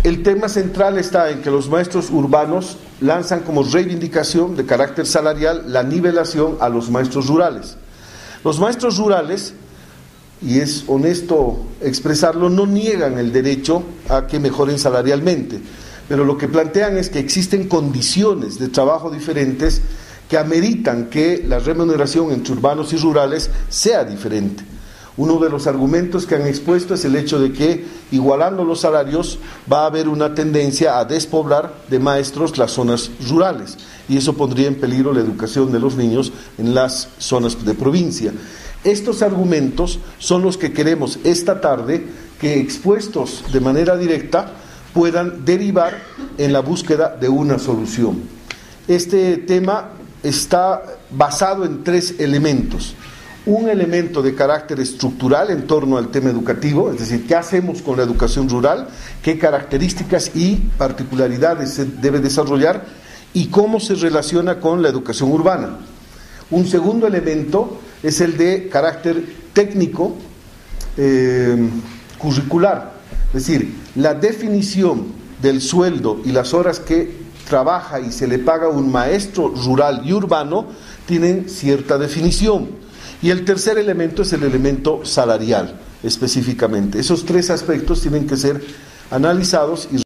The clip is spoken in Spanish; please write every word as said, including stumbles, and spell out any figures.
El tema central está en que los maestros urbanos lanzan como reivindicación de carácter salarial la nivelación a los maestros rurales. Los maestros rurales, y es honesto expresarlo, no niegan el derecho a que mejoren salarialmente, pero lo que plantean es que existen condiciones de trabajo diferentes que ameritan que la remuneración entre urbanos y rurales sea diferente. Uno de los argumentos que han expuesto es el hecho de que, igualando los salarios, va a haber una tendencia a despoblar de maestros las zonas rurales, y eso pondría en peligro la educación de los niños en las zonas de provincia. Estos argumentos son los que queremos esta tarde que, expuestos de manera directa, puedan derivar en la búsqueda de una solución. Este tema está basado en tres elementos. Un elemento de carácter estructural en torno al tema educativo, es decir, ¿qué hacemos con la educación rural? ¿Qué características y particularidades se debe desarrollar? ¿Y cómo se relaciona con la educación urbana? Un segundo elemento es el de carácter técnico, eh, curricular, es decir, la definición del sueldo y las horas que trabaja y se le paga a un maestro rural y urbano tienen cierta definición. Y el tercer elemento es el elemento salarial, específicamente. Esos tres aspectos tienen que ser analizados y